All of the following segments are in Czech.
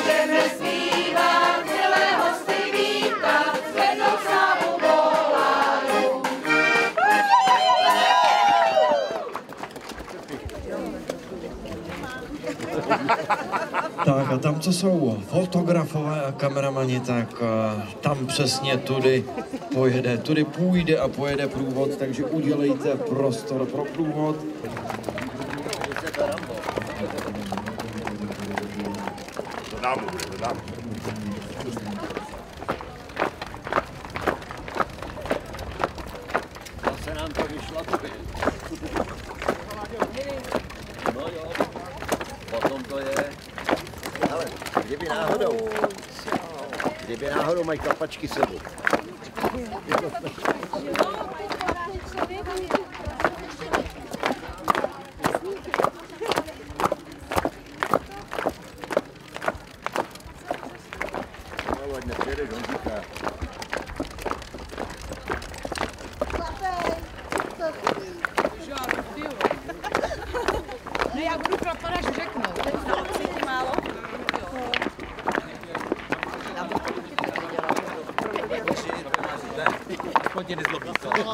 Tak a tam, co jsou fotografové a kameramani, tak tam přesně tudy půjde a pojede průvod, takže udělejte prostor pro průvod. To dám. Zase nám to vyšlapuje. No jo, potom to je... Ale kdyby náhodou mají kapačky sebou. Ne, já budu klapat, až řeknu. No, cítí málo? Aspoň nezlobí.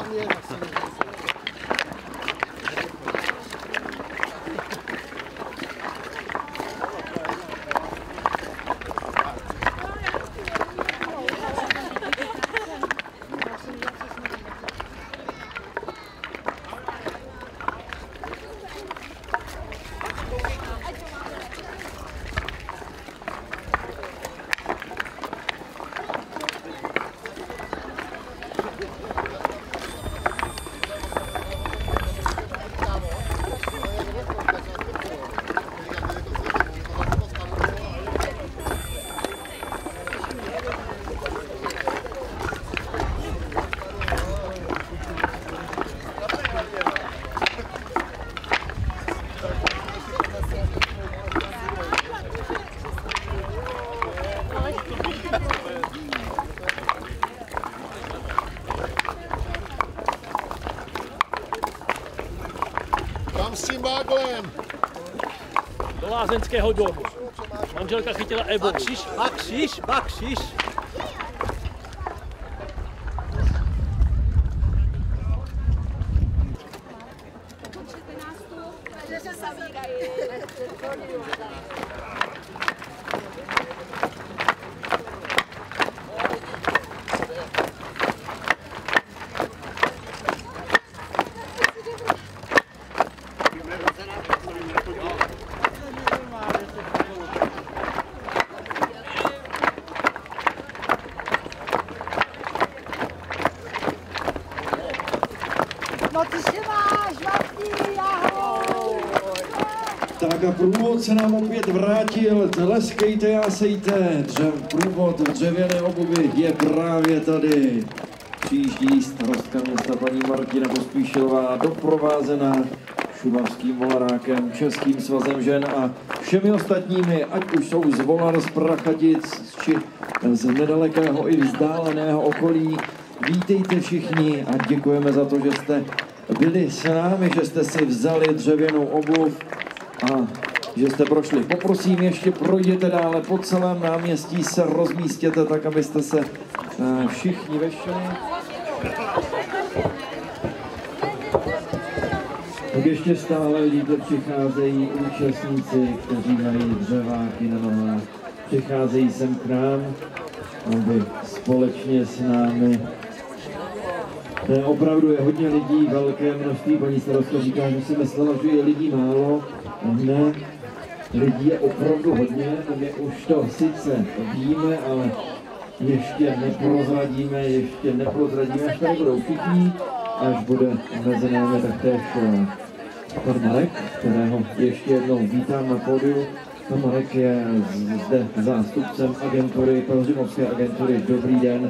Kam s tím báglem? Do lázeňského domu. Manželka chytila ebolu. Bakšiš. No ty se máš, Martí, ahoj. Tak a průvod se nám opět vrátil, tleskejte, jásejte, průvod v dřevěné obuvi je právě tady. Přijíždí starostka města paní Martina Pospíšilová, doprovázená šumavským molarákem, Českým svazem žen a všemi ostatními, ať už jsou z Volar, z Prachatic, či z nedalekého i vzdáleného okolí. Vítejte všichni a děkujeme za to, že jste byli s námi, že jste si vzali dřevěnou obuv a že jste prošli. Poprosím, ještě projděte dále po celém náměstí, se rozmístěte tak, abyste se všichni vešli. Tak ještě stále vidíte, přicházejí účastníci, kteří mají dřeváky na nohách. Přicházejí sem k nám, aby společně s námi. Opravdu je hodně lidí, velké množství. Paní starostka říká, že si myslela, že je lidí málo. Ne, lidí je opravdu hodně a my už to sice víme, ale ještě neprozradíme, až tady budou všichni, až bude mezi námi taktéž pan Marek, kterého ještě jednou vítám na pódiu. Pan Marek je zde zástupcem agentury, Pelhřimovské agentury. Dobrý den.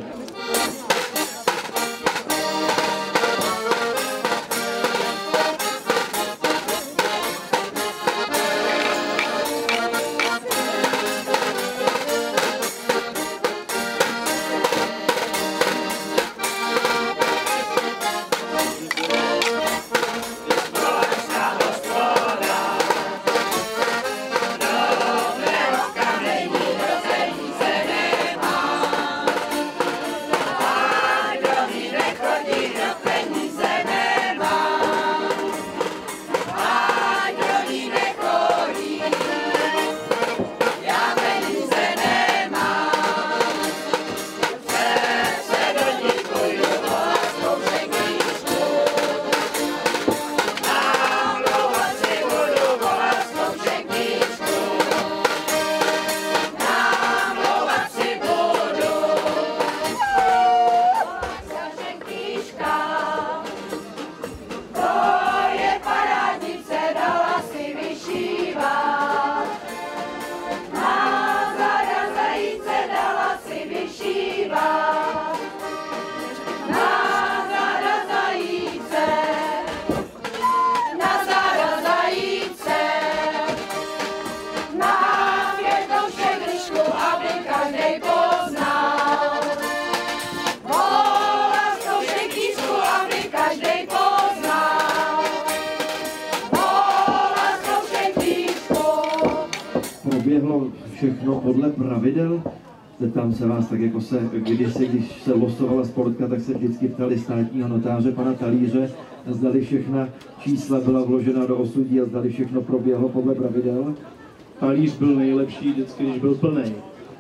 všechno podle pravidel? Zeptám se vás, tak jako když se losovala sportka, tak se vždycky ptali státního notáře, pana Talíře, zdali všechna čísla byla vložena do osudí a zdali všechno proběhlo podle pravidel. Talíř byl nejlepší vždycky, když byl plnej.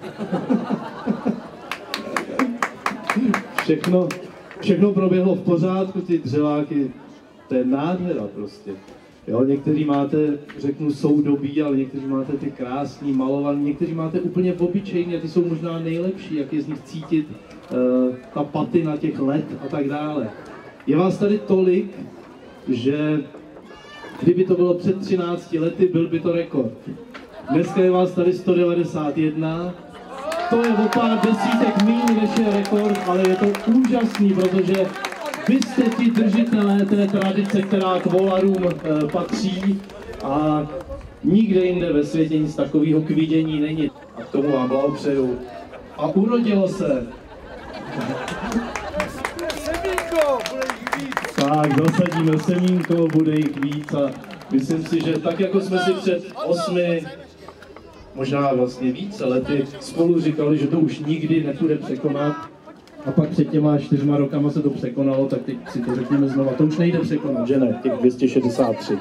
Všechno proběhlo v pořádku, ty dřeváky, to je nádhera prostě. Jo, někteří máte, řeknu, soudobí, ale někteří máte ty krásný, malovaný, někteří máte úplně obyčejný a ty jsou možná nejlepší, jak je z nich cítit ta patina těch let a tak dále. Je vás tady tolik, že kdyby to bylo před 13 lety, byl by to rekord. Dneska je vás tady 191, to je o pár desítek míň, než je rekord, ale je to úžasný, protože vy jste ti držitelé té tradice, která k volarům patří a nikde jinde ve světě nic takového k vidění není. A k tomu vám blahopřeju. A urodilo se. Semínko, bude jich víc. Tak, zasadíme semínko, bude jich víc a myslím si, že tak jako jsme si před 8, možná vlastně více lety spolu říkali, že to už nikdy nepůjde překonat, a pak před těma 4 rokama se to překonalo, tak teď si to řekněme znova, to už nejde překonat, že ne, těch 263.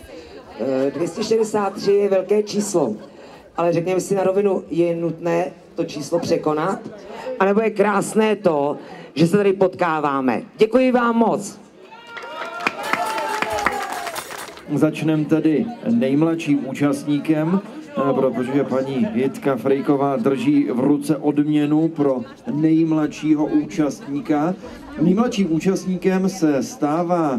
263 je velké číslo, ale řekněme si na rovinu, je nutné to číslo překonat, anebo je krásné to, že se tady potkáváme. Děkuji vám moc. Začneme tedy nejmladším účastníkem, protože paní Jitka Frejková drží v ruce odměnu pro nejmladšího účastníka. Nejmladším účastníkem se stává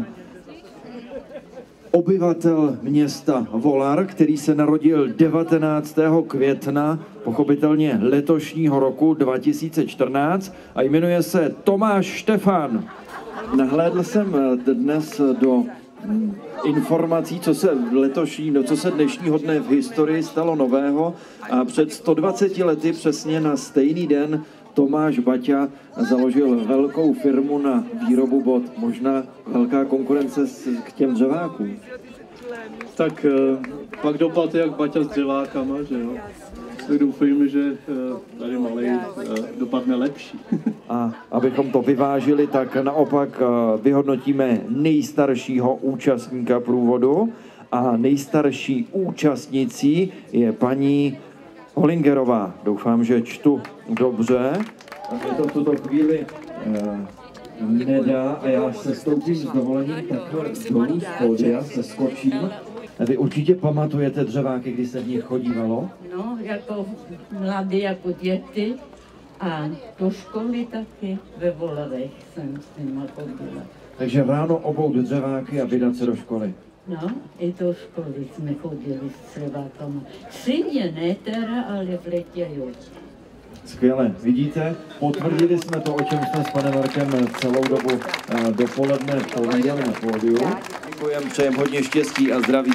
obyvatel města Volar, který se narodil 19. května, pochopitelně letošního roku 2014 a jmenuje se Tomáš Štefan. Nahlédl jsem dnes do informací, co se dnešního dne v historii stalo nového a před 120 lety přesně na stejný den Tomáš Baťa založil velkou firmu na výrobu bot. Možná velká konkurence k těm dřevákům. Tak pak dopadne jak Baťa s dřevákama, že jo. Tak doufejme, že tady malej dopadne lepší. A abychom to vyvážili, tak naopak vyhodnotíme nejstaršího účastníka průvodu a nejstarší účastnicí je paní Holingerová. Doufám, že čtu dobře. Je to v tuto chvíli nedá a já se stoupím s dovolením takhle dolů z pódia, se skočím. Vy určitě pamatujete dřeváky, kdy se v nich chodívalo? No, jako mladí, jako děti a do školy taky ve Volarech jsem s nimi chodila. Takže ráno obout dřeváky a vydat se do školy. No, i do školy jsme chodili s dřevákama. Zimně ne teda, ale v létě jo. Skvěle, vidíte, potvrdili jsme to, o čem jsme s panem Markem celou dobu dopoledne povídali na pódiu. Děkujeme, přejeme hodně štěstí a zdraví.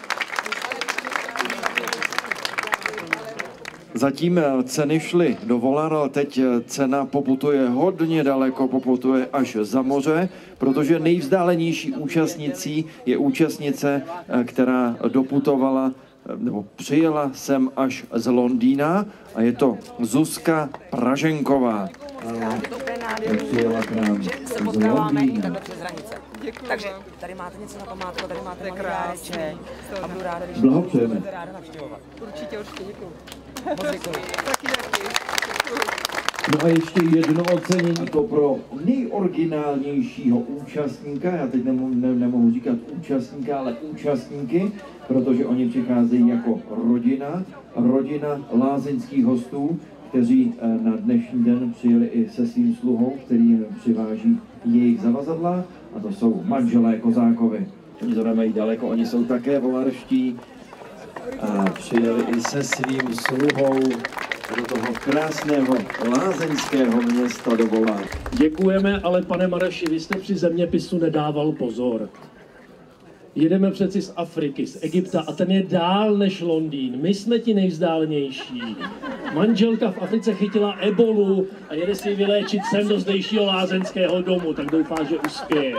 Zatím ceny šly do Volar, ale teď cena poputuje hodně daleko, poputuje až za moře, protože nejvzdálenější účastnicí je účastnice, která doputovala nebo přijela sem až z Londýna a je to Zuzka Praženková. Přijela k nám z Londýna. Takže tady máte něco na památku, tady máte malý dáreček a budu ráda, když Blahopřejeme. budete ráda navštěvovat. Určitě, děkuju. Moc děkuji. Taky. No a ještě jedno ocenění to pro nejoriginálnějšího účastníka, já teď nemohu říkat účastníka, ale účastníky, protože oni přicházejí jako rodina lázeňských hostů, kteří na dnešní den přijeli i se svým sluhou, který přiváží jejich zavazadla, a to jsou manželé Kozákovi. Oni to nemají daleko, oni jsou také volarští a přijeli i se svým sluhou do toho krásného lázeňského města do Volar. Děkujeme, ale pane Mareši, vy jste při zeměpisu nedával pozor. Jedeme přeci z Afriky, z Egypta a ten je dál než Londýn. My jsme ti nejvzdálnější. Manželka v Africe chytila ebolu a jede si vyléčit sem do zdejšího lázeňského domu, tak doufá, že uspěje.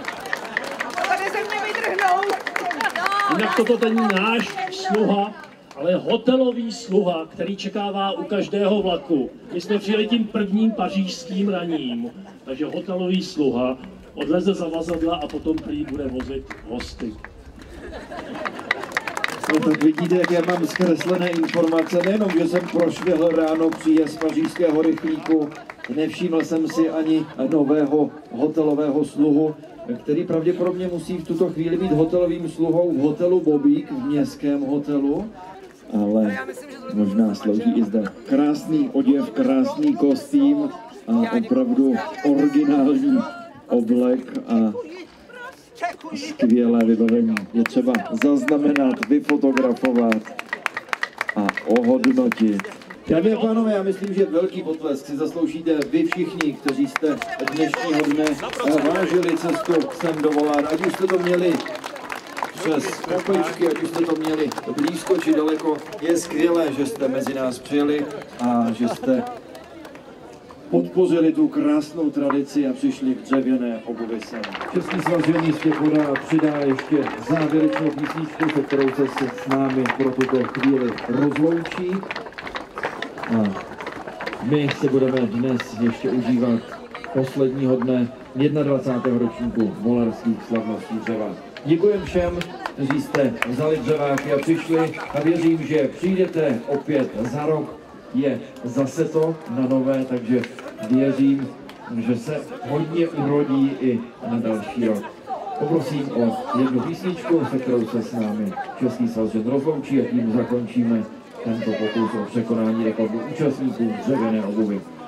Tady se mě vydrhnou. Jinak toto není náš sluha, ale hotelový sluha, který čekává u každého vlaku. My jsme přijeli tím prvním pařížským raním, takže hotelový sluha odleze za vazadla a potom prý bude vozit hosty. No tak vidíte, jak já mám zkreslené informace, nejenom, že jsem prošvihl ráno příjezd pařížského rychlíku, nevšiml jsem si ani nového hotelového sluhu, který pravděpodobně musí v tuto chvíli být hotelovým sluhou v hotelu Bobík, v městském hotelu, ale možná slouží i zde krásný oděv, krásný kostým a opravdu originální oblek a skvělé vybavení. Je třeba zaznamenat, vyfotografovat a ohodnotit. Dámy a pánové, já myslím, že velký potlesk si zasloužíte vy všichni, kteří jste dnešního dne vážili cestu sem do Volár. Ať už jste to měli přes kopečky, ať už jste to měli blízko či daleko. Je skvělé, že jste mezi nás přijeli a že jste podpořili tu krásnou tradici a přišli v dřevěné obuvi sem. Český svaz žen Štěpoda přidá ještě závěrečnou písničku, se kterou se s námi pro tuto chvíli rozloučí. A my se budeme dnes ještě užívat posledního dne 21. ročníku Volarských slavností dřeva. Děkuji všem, kteří jste vzali dřeváky a přišli a věřím, že přijdete opět za rok. Je zase to na nové, takže věřím, že se hodně urodí i na další rok. Poprosím o jednu písničku, se kterou se s námi Český svaz žen rozloučí a tím zakončíme tento pokus o překonání rekordu účastníků dřevěné obuvy.